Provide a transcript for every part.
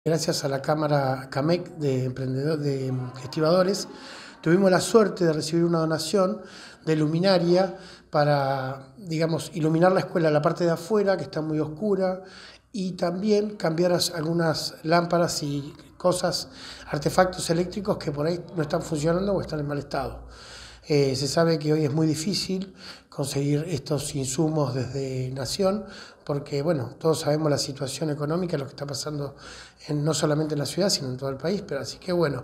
Gracias a la Cámara CAMEC de Emprendedores, de Estibadores, tuvimos la suerte de recibir una donación de luminaria para, digamos, iluminar la escuela, la parte de afuera, que está muy oscura, y también cambiar algunas lámparas y cosas, artefactos eléctricos que por ahí no están funcionando o están en mal estado. Se sabe que hoy es muy difícil conseguir estos insumos desde Nación, porque bueno, todos sabemos la situación económica, lo que está pasando no solamente en la ciudad, sino en todo el país, pero así que bueno,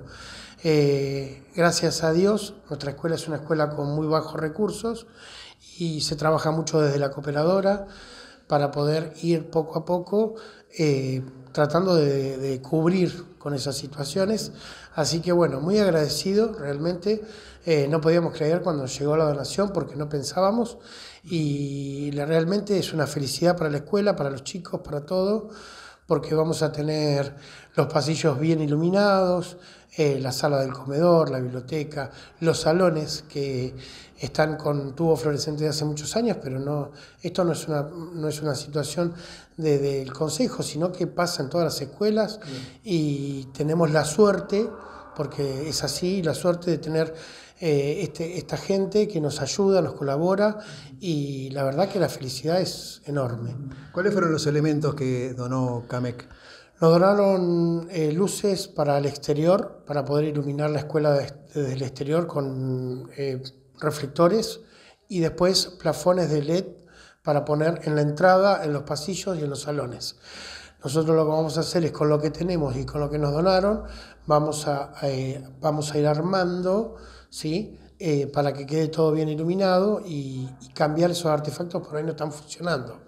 gracias a Dios, nuestra escuela es una escuela con muy bajos recursos y se trabaja mucho desde la cooperadora para poder ir poco a poco tratando de cubrir con esas situaciones. Así que bueno, muy agradecido realmente. No podíamos creer cuando llegó la donación porque no pensábamos y realmente es una felicidad para la escuela, para los chicos, para todo, porque vamos a tener los pasillos bien iluminados, la sala del comedor, la biblioteca, los salones que están con tubo fluorescente de hace muchos años, pero no, esto no es una situación del Consejo, sino que pasa en todas las escuelas y tenemos la suerte, porque es así, la suerte de tener esta gente que nos ayuda, nos colabora y la verdad que la felicidad es enorme. ¿Cuáles fueron los elementos que donó CAMEC? Nos donaron luces para el exterior, para poder iluminar la escuela desde el exterior con reflectores y después plafones de LED para poner en la entrada, en los pasillos y en los salones. Nosotros lo que vamos a hacer es con lo que tenemos y con lo que nos donaron, vamos a ir armando, ¿sí? Para que quede todo bien iluminado y cambiar esos artefactos por ahí no están funcionando.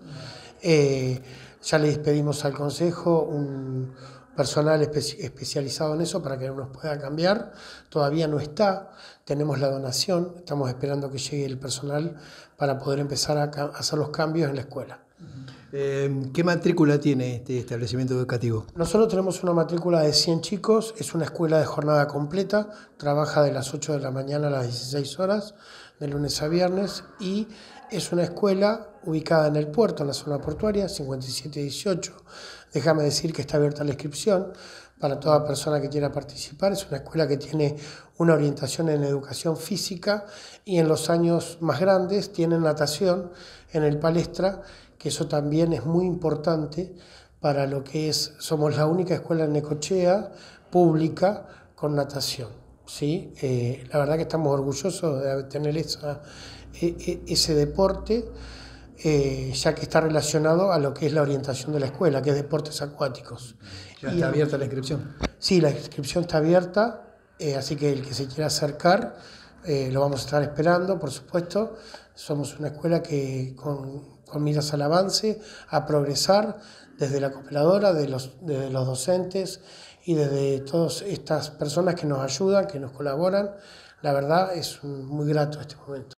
Ya le pedimos al Consejo un personal especializado en eso para que nos pueda cambiar. Todavía no está, tenemos la donación, estamos esperando que llegue el personal para poder empezar a hacer los cambios en la escuela. ¿Qué matrícula tiene este establecimiento educativo? Nosotros tenemos una matrícula de 100 chicos, es una escuela de jornada completa, trabaja de las 8 de la mañana a las 16 horas, de lunes a viernes, y es una escuela ubicada en el puerto, en la zona portuaria, 5718. Déjame decir que está abierta la inscripción para toda persona que quiera participar. Es una escuela que tiene una orientación en educación física y en los años más grandes tienen natación en el palestra, que eso también es muy importante para lo que es, somos la única escuela en Necochea pública con natación, ¿sí? La verdad que estamos orgullosos de tener ese deporte, ya que está relacionado a lo que es la orientación de la escuela, que es deportes acuáticos. ¿Ya está abierta la inscripción? Sí, la inscripción está abierta, así que el que se quiera acercar, lo vamos a estar esperando, por supuesto. Somos una escuela que con miras al avance, a progresar desde la cooperadora, desde los docentes y desde todas estas personas que nos ayudan, que nos colaboran. La verdad es muy grato este momento.